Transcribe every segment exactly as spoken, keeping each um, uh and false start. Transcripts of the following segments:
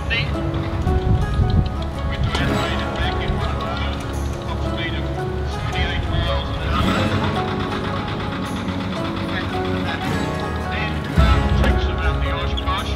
Sydney. Went to Adelaide and back in one of those. Top speed of seventy-eight miles an hour. And um, takes about the Oshkosh.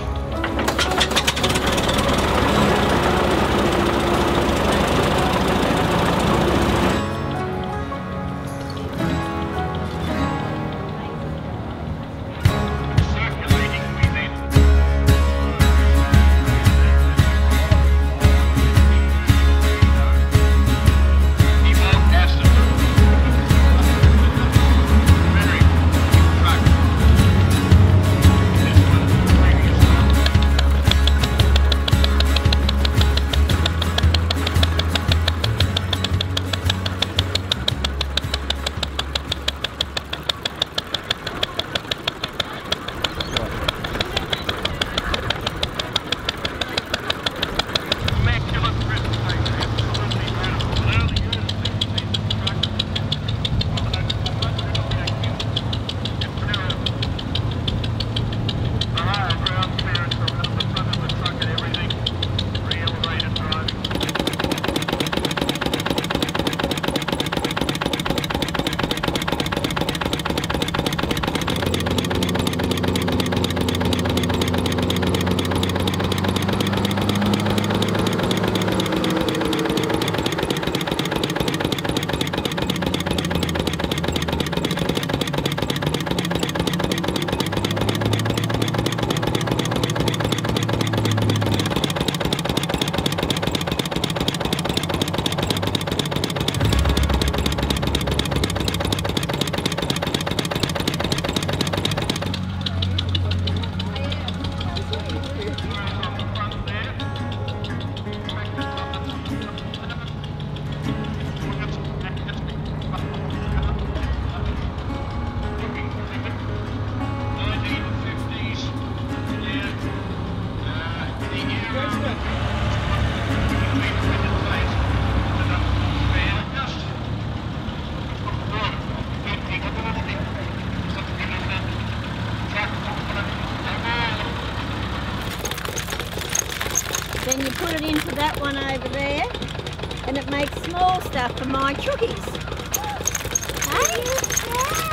Then you put it into that one over there, and it makes small stuff for my chookies. Hey?